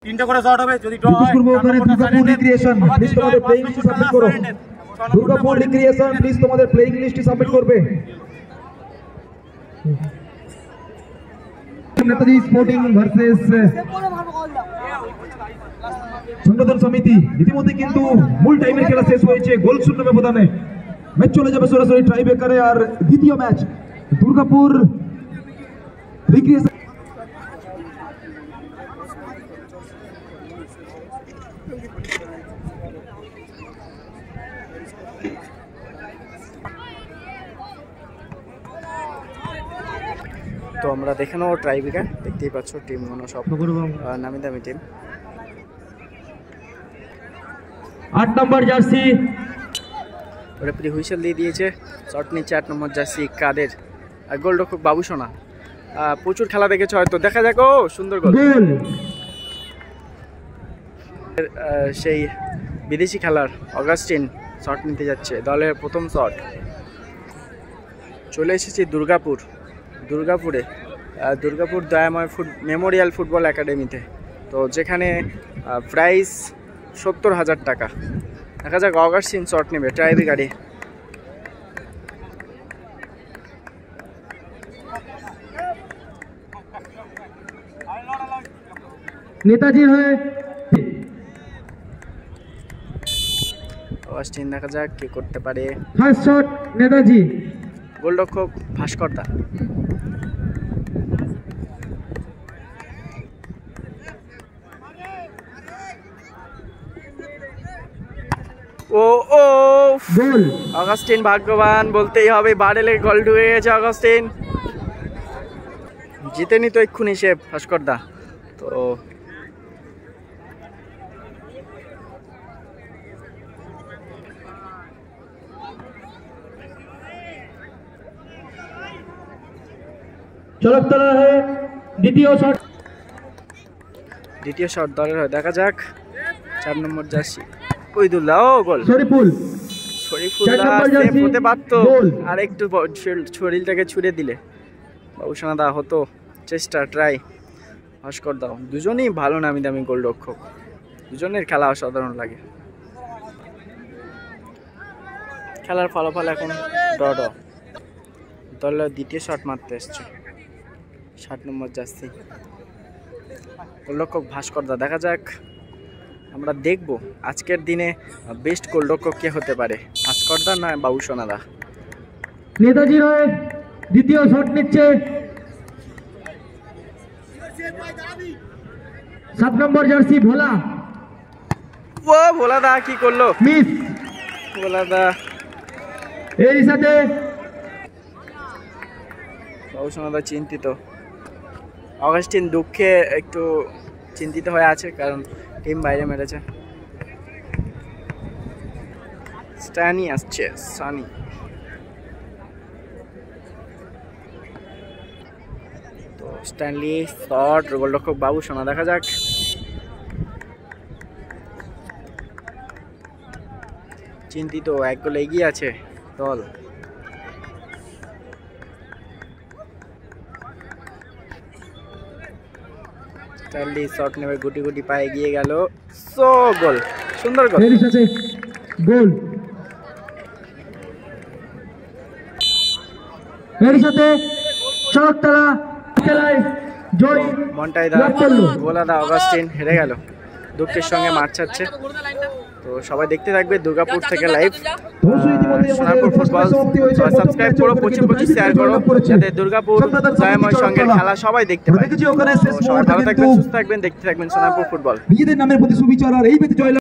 তিনটা করে শট হবে, যদি ড্র হয় দুর্গাপুর রিক্রিয়েশন প্লিজ তোমাদের প্লেইং লিস্ট সাবমিট করো। দুর্গাপুর রিক্রিয়েশন প্লিজ তোমাদের প্লেইং লিস্ট সাবমিট করবে। নেতাজি স্পোর্টিং ভার্সেস সংগঠন সমিতি। ইতিমধ্যে কিন্তু মূল টাইমের খেলা শেষ হয়েছে গোল শূন্য ব্যবধানে। ম্যাচ চলে যাবে সরাসরি টাই ব্রেকারে। আর দ্বিতীয় ম্যাচ দুর্গাপুর রিক্রিয়েশন। তো আমরা দেখে নেবো ট্রাইব্রেকার। দেখতেই পাচ্ছ টিমগুলো সব নামি দামি team. 8 number jersey referee whistle দিয়ে দিয়েছে। শট নিচ্ছে 8 নম্বর জার্সি কাদের। আর গোলরক্ষক বাবু সোনা। প্রচুর খেলা দেখেছে হয়তো, দেখা যাক। ও সুন্দর গোল। সেই বিদেশি খেলার অগাস্টিন শট নিতে যাচ্ছে, দলের প্রথম শট। চলে এসেছি দুর্গাপুরে দুর্গাপুর দয়াময় মেমোরিয়াল ফুটবল একাডেমিতে। তো যেখানে প্রাইস 70,000 টাকা। দেখা যাক অগাস্টিন শট নেবে ট্রাইব্রেকারে। নেতাজির হয়ে অগাস্টিন, দেখা যাক কে করতে পারে। First shot Netaji. গোলরক্ষক ভাস্করদা। ও ও গোল। অগাস্টিন ভাগ্যবান বলতেই হবে, বারেলে গোল ঢুকে গেছে। অগাস্টিন জিতেনি তো এক্ষুনি সে ভাস্করদা। তো চলকতলা হয়ে দ্বিতীয় শট দলের হয়। দেখা যাক 4 নম্বর জার্সি ওইদুল্লাহ। ও গোল। শরীফুল হতে পারত, আর একটু শরীরটাকে ছুড়ে দিলে বাবুসোনাদা হতো। চেষ্টা ট্রাই ভাস্কর দাও। দুজনেই ভালো নামি দামি গোলরক্ষক, দুজনের খেলা অসাধারণ লাগে। খেলার ফলাফল এখন ড্র। দলের দ্বিতীয় শট মারতে এসছে 7 নম্বর জার্সি গোলরক্ষক ভাস্করদা। দেখা যাক, আমরা দেখব আজকের দিনে বেস্ট গোলরক্ষক কে হতে পারে, ভাস্করদা না বাবুসোনাদা। নেতাজির হয়ে দ্বিতীয় শট নিচ্ছে 7 নম্বর জার্সি ভোলা। ও ভোলাদা কি করলো, মিস। ভোলাদা এর সাথে বাবুসোনাদা চিন্তিত। অগাস্টিন দুঃখে একটু চিন্তিত হয়ে আছে, কারণ টিম বাইরে মেরেছে। স্ট্যানি আসছে, সানি। তো স্ট্যানলি শট, গোলরক্ষক বাবুসোনা। দেখা যাক, চিন্তিত, 1 গোল এগিয়ে আছে দল। স্ট্যানলি শট নেবে, গুটি গুটি পায়ে এগিয়ে গেল। সো গোল, সুন্দর গোল। এর সাথে গোল। এর সাথে চলকতলা খেলায় জয় মন্টাইদা। গোলাদা অগাস্টিন হেরে গেল, দুঃখের সঙ্গে মাঠ ছাড়ছে। তো সবাই দেখতে থাকবে দুর্গাপুর থেকে লাইভ সোনারপুর ফুটবল। সাবস্ক্রাইব করো, প্রচুর শেয়ার করো, যাতে দুর্গাপুর জয়ময় সঙ্গের খেলা সবাই দেখতে পায়। সবাই ভালো থাকবেন, সুস্থ থাকবেন, দেখতে থাকবেন সোনারপুর ফুটবল। নিজেদের নামের প্রতি সুবিচার আর এই পেতে জয়।